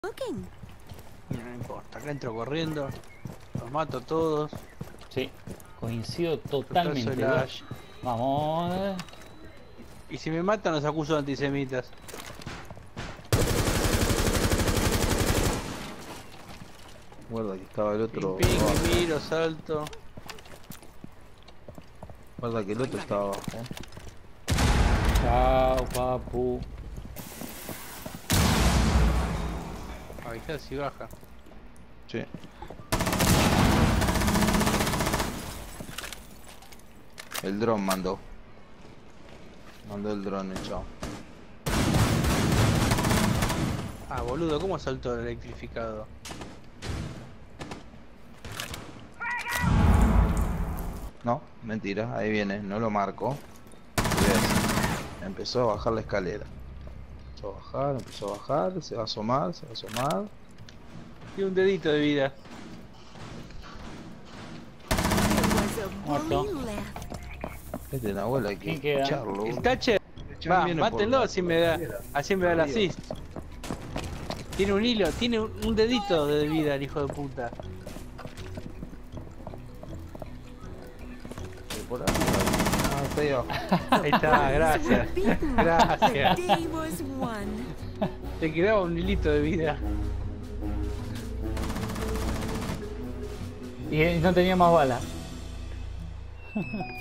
Looking. No importa, acá entro corriendo. Los mato a todos. Sí, coincido totalmente. Slash. Vamos. Y si me matan los acuso de antisemitas. Guarda que estaba el otro. Ping, abajo. me miro, salto. Guarda que el otro estaba abajo. Chao, papu. Avisá si baja. Sí. El dron mandó. Mandó el dron, chao. Ah, boludo, ¿cómo saltó el electrificado? No, mentira, ahí viene, no lo marco. ¿Ves? Empezó a bajar la escalera. Empezó a bajar, se va a asomar, se va a asomar. Tiene un dedito de vida. There was a Muerto. bully left. Este Nahuel hay que ¿Quién queda? echarlo. El Thatcher. Va, mátenlo así me da el assist. Tiene un hilo, tiene un dedito de vida el hijo de puta. Por ahí. Ah, está ahí abajo. Ahí está, gracias. Gracias. The day was won. Te quedaba un hilito de vida. Y no tenía más balas.